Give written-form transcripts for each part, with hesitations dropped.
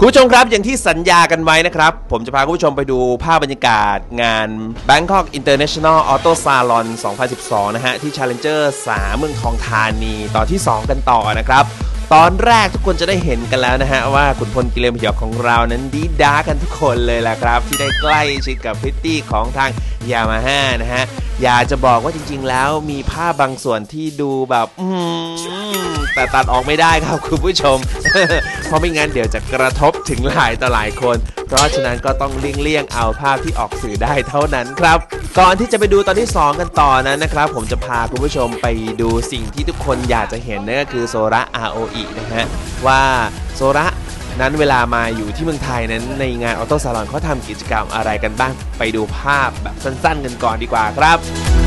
คุณผู้ชมครับอย่างที่สัญญากันไว้นะครับผมจะพาคุณผู้ชมไปดูภาพบรรยากาศงาน Bangkok International Auto Salon 2012 นะฮะที่ Challenger 3 เมืองทองธานีตอนที่ 2 กันต่อนะครับตอนแรกทุกคนจะได้เห็นกันแล้วนะฮะว่าขุนพลกิเลนพยองของเรานั้นดีด้ากันทุกคนเลยแหละครับที่ได้ใกล้ชิดกับพริตตี้ของทางยามาฮ่านะฮะอยากจะบอกว่าจริงๆแล้วมีภาพบางส่วนที่ดูแบบแต่ตัดออกไม่ได้ครับคุณผู้ชม เพราะไม่งั้นเดี๋ยวจะกระทบถึงหลายต่อหลายคนเพราะฉะนั้นก็ต้องเลี่ยงเอาภาพที่ออกสื่อได้เท่านั้นครับก่อนที่จะไปดูตอนที่2กันต่อนั้นนะครับผมจะพาคุณผู้ชมไปดูสิ่งที่ทุกคนอยากจะเห็นนั่นก็คือโซระ ROE นะฮะว่าโซระนั้นเวลามาอยู่ที่เมืองไทยนั้นในงานออโต้ซาลอนเขาทำกิจกรรมอะไรกันบ้างไปดูภาพแบบสั้นๆกันก่อนดีกว่าครับ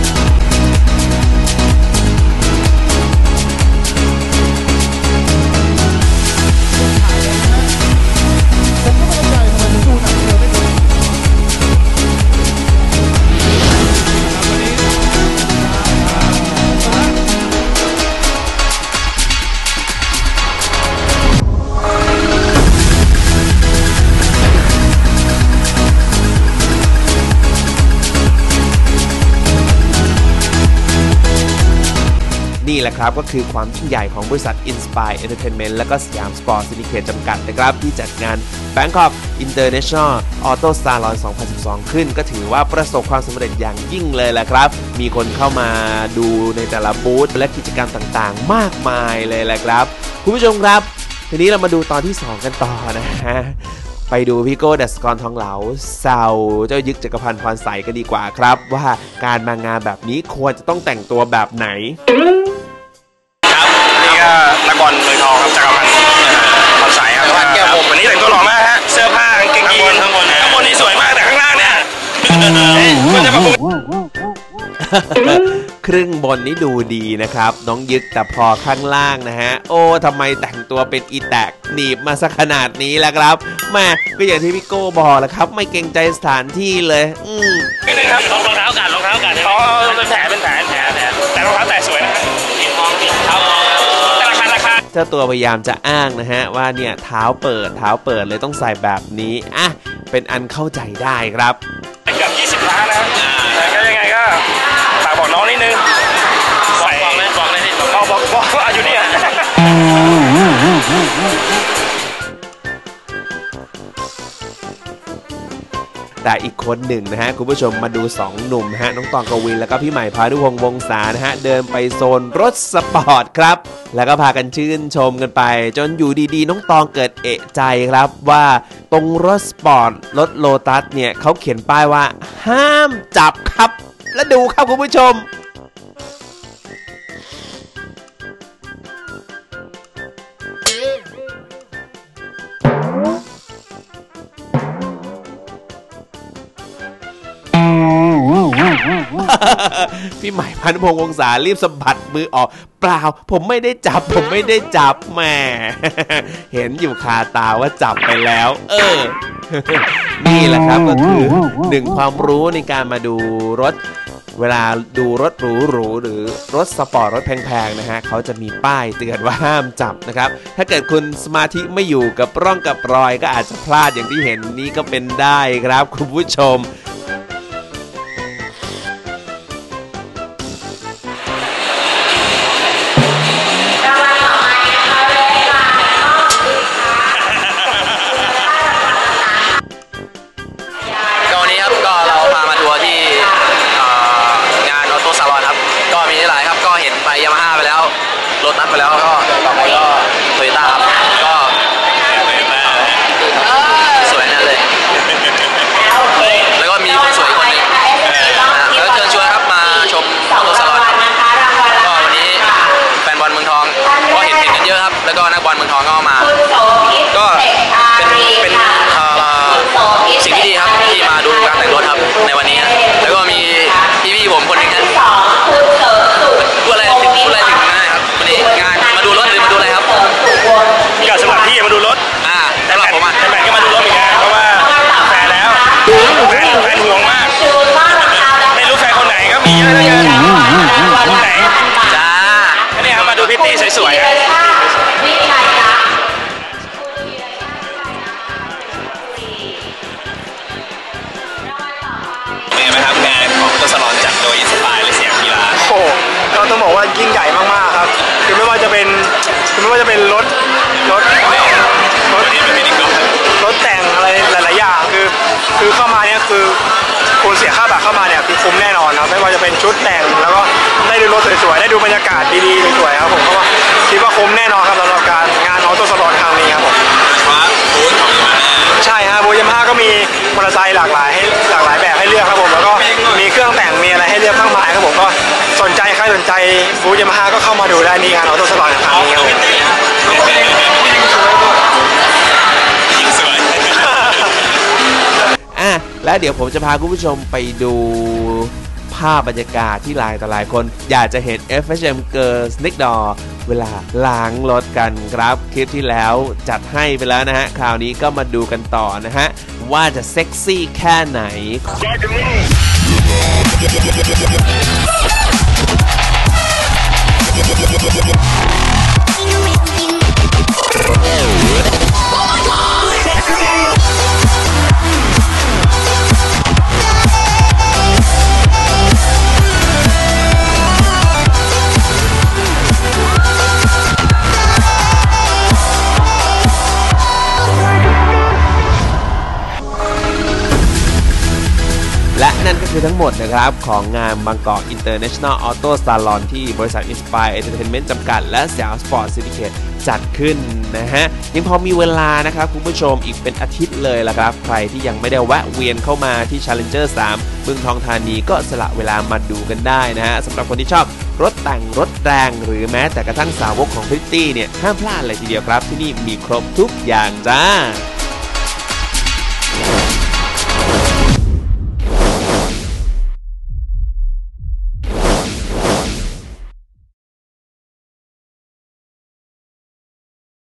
นี่แหละครับก็คือความยิ่งใหญ่ของบริษัท Inspire Entertainment และก็สยามสปอร์ตซินิเคทจำกัดนะครับที่จัดงาน Bangkok International Auto Salon 2012 ขึ้นก็ถือว่าประสบความสำเร็จอย่างยิ่งเลยแหละครับมีคนเข้ามาดูในแต่ละบูธและกิจกรรมต่างๆมากมายเลยแหละครับคุณผู้ชมครับทีนี้เรามาดูตอนที่2กันต่อนะฮะไปดูพี่โก้ดัชกรทองเหลาเซาเจ้ายึกจักรพันธ์พรใสกันดีกว่าครับว่าการมางานแบบนี้ควรจะต้องแต่งตัวแบบไหนนี่ก็นักบอลเมืองทองครับจักรพันธ์พรใสครับแก้วผมวันนี้แต่งตัวหล่อมากฮะเสื้อผ้ากางเกงยีนข้างบนนี่สวยมากแต่ข้างล่างเนี่ยมันจะมาครึ่งบนนี้ดูดีนะครับน้องยึกแต่พอข้างล่างนะฮะโอ้ทำไมแต่งตัวเป็นอีแตกหนีบมาสักขนาดนี้แล้วครับแม่ก็อย่างที่พี่โก้บอกแหละครับไม่เกรงใจสถานที่เลยนี่ครับรองเท้ากันอ๋อเป็นแผลแต่รองเท้าแตะสวยนะมีมองมีเท้ามองแต่ราคาเจ้าตัวพยายามจะอ้างนะฮะว่าเนี่ยเท้าเปิดเลยต้องใส่แบบนี้อ่ะเป็นอันเข้าใจได้ครับเกือบ20 ล้านนะก็ยังไงก็ฝากบอกน้องนิดนึงบอกเลยที่บอกอยู่เนี่ยแต่อีกคนหนึ่งนะฮะคุณผู้ชมมาดู2หนุ่มฮะน้องตองกวินแล้วก็พี่ใหม่พานุพงษ์วงศานะฮะเดินไปโซนรถสปอร์ตครับแล้วก็พากันชื่นชมกันไปจนอยู่ดีๆน้องตองเกิดเอะใจครับว่าตรงรถสปอร์ตรถโลตัสเนี่ยเขาเขียนป้ายว่าห้ามจับครับและดูครับคุณผู้ชมพี่ใหม่พานุพงษ์วงศารีบสะบัดมือออกเปล่าผมไม่ได้จับแหมเห็นอยู่คาตาว่าจับไปแล้วนี่แหละครับก็คือ1ความรู้ในการมาดูรถเวลาดูรถหรูหรือรถสปอร์ตรถแพงๆนะฮะเขาจะมีป้ายเตือนว่าห้ามจับนะครับถ้าเกิดคุณสมาธิไม่อยู่กับร่องกับรอยก็อาจจะพลาดอย่างที่เห็นนี้ก็เป็นได้ครับคุณผู้ชมยามาฮ่าไปแล้วรถนัดไปแล้วก็ต่อไปก็โตโยต้าก็สวยนั่นเลยแล้วก็มีไงบ้างครับงานของตัวสลอนจัดโดยอินสปายและสยามกีฬาโอ้ก็ต้องบอกว่ายิ่งใหญ่มากๆครับคือไม่ว่าจะเป็นรถแต่งอะไรหลายๆอย่างคือเข้ามาเนี่ยคือคุณเสียค่าบัตรเข้ามาเนี่ยคือคุ้มแน่นอนครับไม่ว่าจะเป็นชุดแต่งแล้วก็ได้ดูรถสวยๆได้ดูบรรยากาศดีๆสวยๆครับผมก็ว่าคิดว่าคุ้มแน่นอนครับสำหรับการงานออโต้สลอนครั้งนี้ครับผมใช่ครับบูธยามาฮ่าก็มีมอเตอร์ไซค์หลากหลายแบบให้เลือกครับผมแล้วก็มีเครื่องแต่งมีอะไรให้เลือกมากมายครับผมก็สนใจใครสนใจบูธยามาฮ่าก็เข้ามาดูได้นี่งานออโต้สลอนครั้งนี้ครับและเดี๋ยวผมจะพาคุณผู้ชมไปดูภาพบรรยากาศที่หลายต่อหลายคนอยากจะเห็น FHM Girls Next Door เวลาล้างรถกันครับคลิปที่แล้วจัดให้ไปแล้วนะฮะคราวนี้ก็มาดูกันต่อนะฮะว่าจะเซ็กซี่แค่ไหนและนั่นก็คือทั้งหมดนะครับของงานบางกอก International Auto Salon ที่บริษัท Inspire Entertainment จำกัดและสยามสปอร์ตซิติเคทจัดขึ้นนะฮะยังพอมีเวลานะครับคุณผู้ชมอีกเป็นอาทิตย์เลยละครับใครที่ยังไม่ได้แวะเวียนเข้ามาที่ Challenger 3 บึงทองธานีก็สละเวลามาดูกันได้นะฮะสำหรับคนที่ชอบรถแต่งรถแรงหรือแม้แต่กระทั่งสาวกของพริตตี้เนี่ยห้ามพลาดเลยทีเดียวครับที่นี่มีครบทุกอย่างจ้า